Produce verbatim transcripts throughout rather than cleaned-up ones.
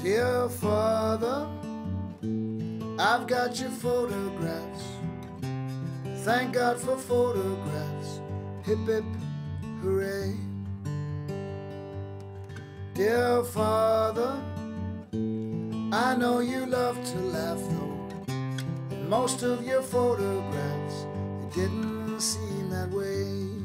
Dear Father, I've got your photographs. Thank God for photographs. Hip hip hooray. Dear Father, I know you love to laugh though. In most of your photographs, it didn't seem that way.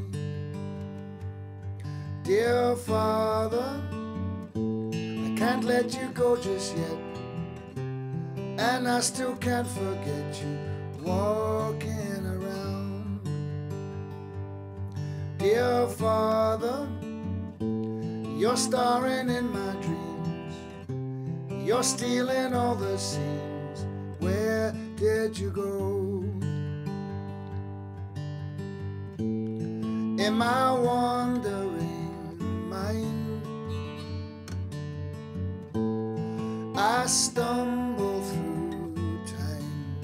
Dear Father, I can't let you go just yet, and I still can't forget you walking around. Dear Father, you're starring in my dreams. You're stealing all the scenes. Where did you go? In my wandering mind, I stumble through time.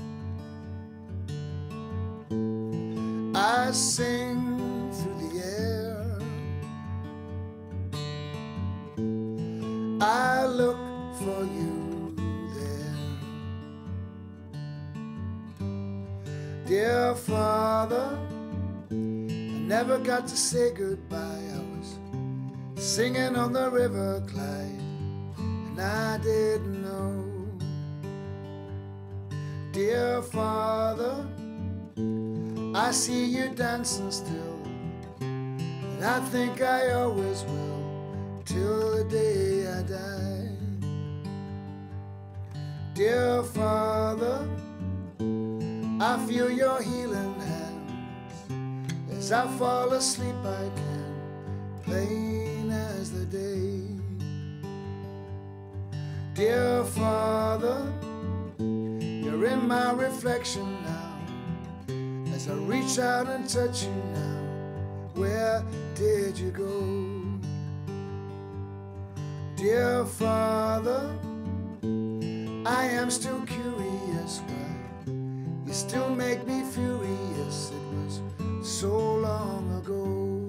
I sing through the air. I look for you there. Dear Father, I never got to say goodbye. I was singing on the River Clyde, and I didn't know. Dear Father, I see you dancing still, and I think I always will, till the day I die. Dear Father, I feel your healing hands. As I fall asleep I can, plain as the day. Dear Father, you're in my reflection now. As I reach out and touch you now, where did you go? Dear Father, I am still curious why you still make me furious. It was so long ago.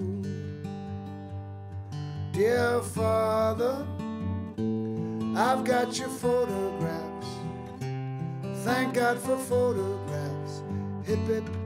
Dear Father, I've got your photographs. Thank God for photographs. Hip hip